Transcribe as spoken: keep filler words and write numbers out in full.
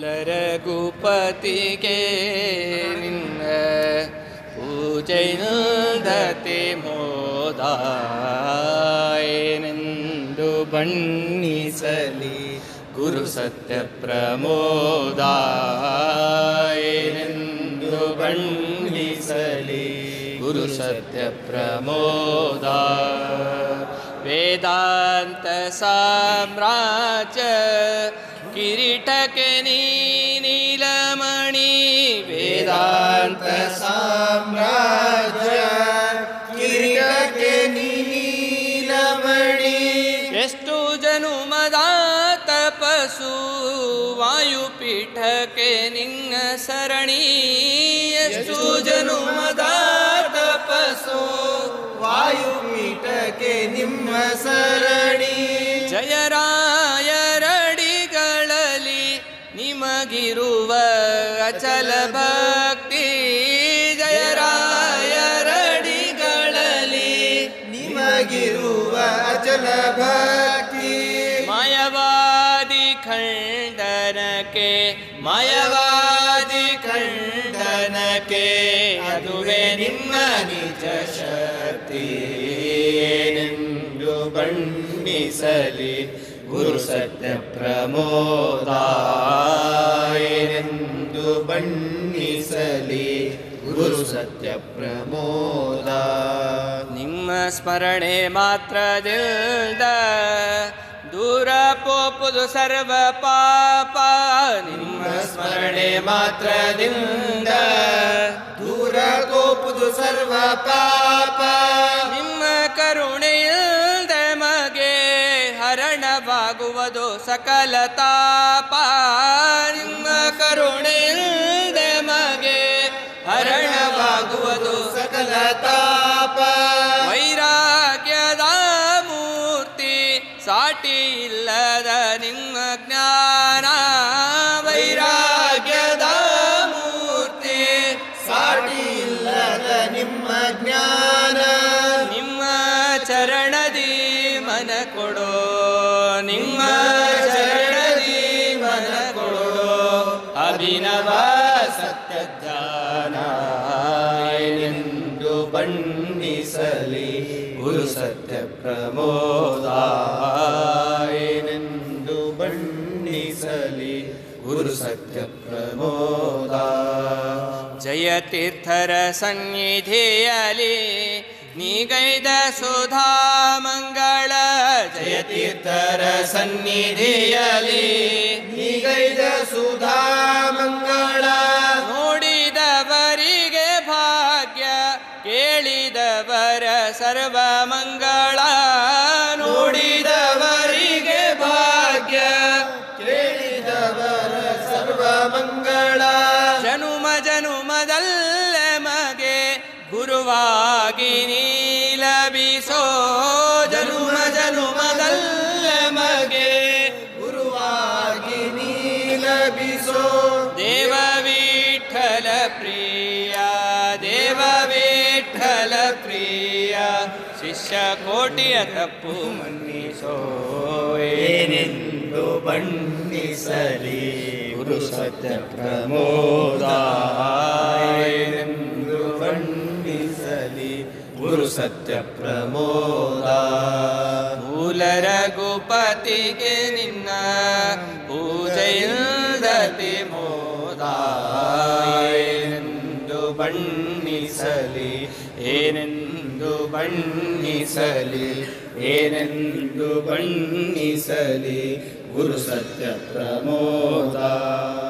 ಮೂಲರಘುಪತಿಗೆ ನಿನ್ನ ಪೂಜೆಯಿಂದತೆ ಮೋದಾಯನೆಂದು ಬಣ್ಣಿಸಲಿ ಗುರು ಸತ್ಯ ಪ್ರಮೋದಾಯನೆಂದು ಬಣ್ಣಿಸಲಿ ಗುರು ಸತ್ಯ ಪ್ರಮೋದ ವೇದಾಂತ ಸಾಮ್ರಾಜ್ಯ ಕಿರೀಟಕ್ಕೆ ನೀ ನೀಲಮಣಿ ವೇದಾಂತ ಸಾಮ್ರಾಜ್ಯ ಕಿರೀಟಕ್ಕೆ ನೀ ನೀಲಮಣಿ ಎಷ್ಟು ಜನುಮದ ತಪಸ್ಸು ವಾಯುಪೀಠಕ್ಕೆ ನಿನ್ನ ಸರಣಿ ಎಷ್ಟು ಜನುಮದ ತಪಸ್ಸು ವಾಯುಪೀಠಕ್ಕೆ ನಿಮ್ಮ ಸರಣಿ ಜಯರಾಯರಡಿಗಳಲ್ಲಿ ನಿಮಗಿರುವ ಅಚಲ ಭಕ್ತಿ ಜಯರಾಯರಡಿಗಳಲ್ಲಿ ನಿಮಗಿರುವ ಅಚಲ ಭಕ್ತಿ ಮಾಯವಾದಿ ಖಂಡನಕ್ಕೆ ಮಾಯವಾದಿ ಖಂಡನಕ್ಕೆ ಅದುವೇ ನಿಮ್ಮ ನಿಜ ಶಕ್ತಿ ಎಂದು ಬಣ್ಣಿಸಲಿ ಗುರು ಸತ್ಯ ಪ್ರಮೋದಾಯನೆಂದು ಬಣ್ಣಿಸಲಿ ಗುರು ಸತ್ಯ ಪ್ರಮೋದ ನಿಮ್ಮ ಸ್ಮರಣೆ ಮಾತ್ರದಿಂದ ದೂರ ಪೋಪುದು ಸರ್ವ ಪಾಪ ನಿಮ್ಮ ಸ್ಮರಣೆ ಮಾತ್ರದಿಂದ ದೂರ ಕೋಪುದು ಸರ್ವ ಪಾಪ ನಿಮ್ಮ ಕರುಣೆಯಿಂದ ಮಗೆ ಹರಣವಾಗುವುದು ಸಕಲ ತಾಪ ನಿಮ್ಮ ಕರುಣೆಯಿಂದ ಮಗೆ ಹರಣವಾಗುವುದು ಸಕಲ ತಾಪ ವೈರಾಗ್ಯದ ಮೂರ್ತಿ ಸಾಟಿ ಇಲ್ಲದ ನಿಮ್ಮ ಜ್ಞಾನ ವೈರಾಗ್ಯದ ಮೂರ್ತಿ ಸಾಟಿ ಇಲ್ಲದ ನಿಮ್ಮ ಜ್ಞಾನ ನಿಮ್ಮ ಚರಣದಿ ಮನ ಕೊಡೋ ನಿಮ್ಮ ಚರಣದಿ ಮನ ಕೊಡೋ ಅಭಿನವ ಸತ್ಯ ಜ್ಞಾನ ಎಂದು ಬಣ್ಣಿಸಲಿ ಗುರು ಸತ್ಯ ಪ್ರಮೋದಾಯನೆಂದು ಬಣ್ಣಿಸಲಿ ಗುರು ಸತ್ಯ ಪ್ರಮೋದ ಜಯತೀರ್ಥರ ಸನ್ನಿಧಿಯಲಿ ನೀಗೈದ ಸುಧಾ ಮಂಗಳ ಜಯತೀರ್ಥರ ಸನ್ನಿಧಿಯಲಿ ನೀಗೈದ ಸುಧಾ ಮಂಗಳ ನೋಡಿದವರಿಗೆ ಭಾಗ್ಯ ಕೇಳಿದವರ ಸರ್ವ ಮಂಗಳ ನೋಡಿದವರಿಗೆ ಭಾಗ್ಯ ಕೇಳಿದವರ ಸರ್ವ ಮಂಗಳ ಜನುಮ ಜನುಮದಲ್ಲ ಮಗೆ ಗುರುವಾಗಿ ನೀ ಲಭಿಸೋ ಜನುಮ ಜನುಮದಲ್ಲ ಮಗೆ ಗುರುವಾಗಿ ನೀ ಲಭಿಸೋ ದೇವ ವಿಠಲ ಪ್ರಿಯ ದೇವ ವಿಠಲ ಪ್ರಿಯ ಶಿಷ್ಯ ಕೋಟಿಯ ತಪ್ಪು ಮನ್ನಿಸೋ ಏನೆಂದು ಬಣ್ಣಿಸಲಿ ಗುರು ಸತ್ಯ ಪ್ರಮೋದಾಯನೆಂದು ಬಣ್ಣಿಸಲಿ ಗುರು ಸತ್ಯ ಪ್ರಮೋದ ಮೂಲ ರಘುಪತಿಗೆ ನಿನ್ನ ಪೂಜೆಯಿಂದತಿ ಮೋದಾಯನೆಂದು ಬಣ್ಣಿಸಲಿ ಏನೆಂದು ಬಣ್ಣಿಸಲಿ ಏನೆಂದು ಬಣ್ಣಿಸಲಿ ಗುರು ಸತ್ಯ ಪ್ರಮೋದ.